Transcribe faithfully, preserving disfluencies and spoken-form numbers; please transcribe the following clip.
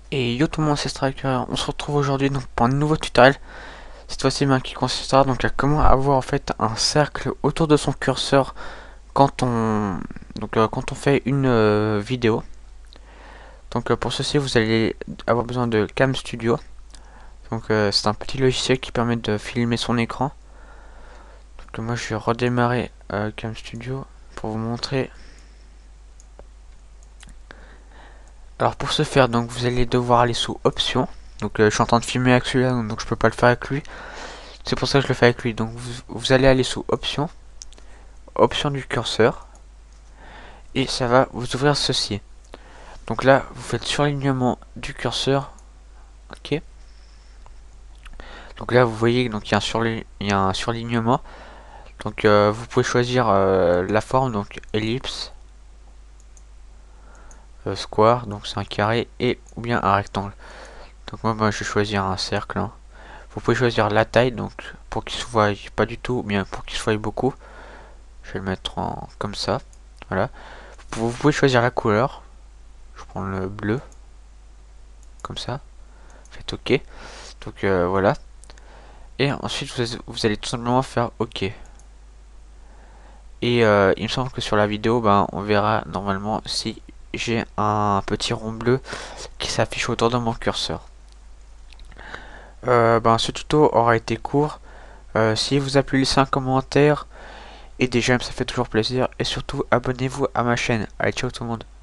Et yo tout le monde, c'est Striker. On se retrouve aujourd'hui donc pour un nouveau tutoriel. Cette fois-ci, ben, qui consistera donc à comment avoir en fait un cercle autour de son curseur quand on donc euh, quand on fait une euh, vidéo. Donc euh, pour ceci, vous allez avoir besoin de Cam Studio. Donc euh, c'est un petit logiciel qui permet de filmer son écran. Donc euh, moi, je vais redémarrer euh, Cam Studio pour vous montrer. Alors pour ce faire, donc vous allez devoir aller sous Options. Donc euh, je suis en train de filmer avec celui-là, donc je peux pas le faire avec lui. C'est pour ça que je le fais avec lui. Donc vous, vous allez aller sous Options, Option du curseur, et ça va vous ouvrir ceci. Donc là, vous faites surlignement du curseur. Ok. Donc là, vous voyez, donc il y a un, surli il y a un surlignement. Donc euh, vous pouvez choisir euh, la forme, donc ellipse, euh, square, donc c'est un carré, et ou bien un rectangle. Donc moi, moi je vais choisir un cercle, hein. Vous pouvez choisir la taille, donc pour qu'il se voie pas du tout, ou bien pour qu'il se voie beaucoup. Je vais le mettre en comme ça. Voilà. Vous pouvez choisir la couleur. Je prends le bleu, comme ça. Faites OK. Donc euh, voilà. Et ensuite, vous, vous allez tout simplement faire OK. Et euh, il me semble que sur la vidéo, ben, on verra normalement si j'ai un petit rond bleu qui s'affiche autour de mon curseur. Euh, ben, ce tuto aura été court. Euh, si vous avez pu laisser un commentaire et des j'aime, ça fait toujours plaisir. Et surtout, abonnez-vous à ma chaîne. Allez, ciao tout le monde.